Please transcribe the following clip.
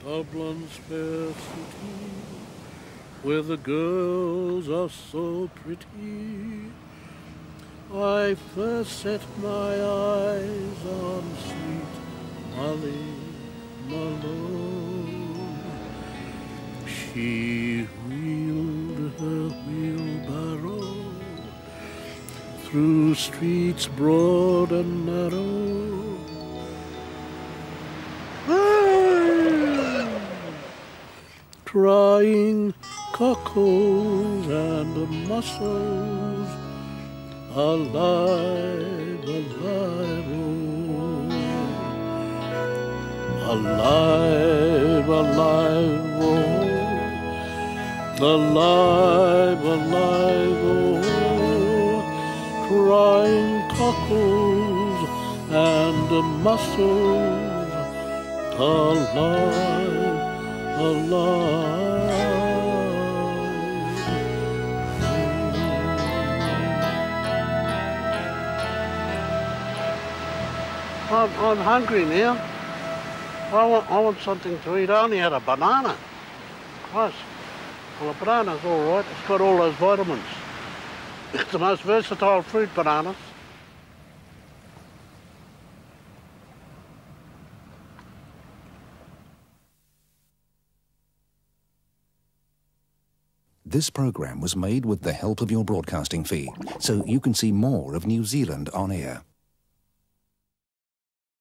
Dublin's fair city, where the girls are so pretty, I first set my eyes on sweet Molly Malone. She wheeled her wheelbarrow through streets broad and narrow, trying cockles and mussels, alive, alive, oh, alive, alive, oh, alive, alive, oh, trying cockles and mussels, alive, alive. I'm hungry now. I want something to eat. I only had a banana. Christ. Well, a banana's all right. It's got all those vitamins. It's the most versatile fruit, bananas. This programme was made with the help of your broadcasting fee, so you can see more of New Zealand on air.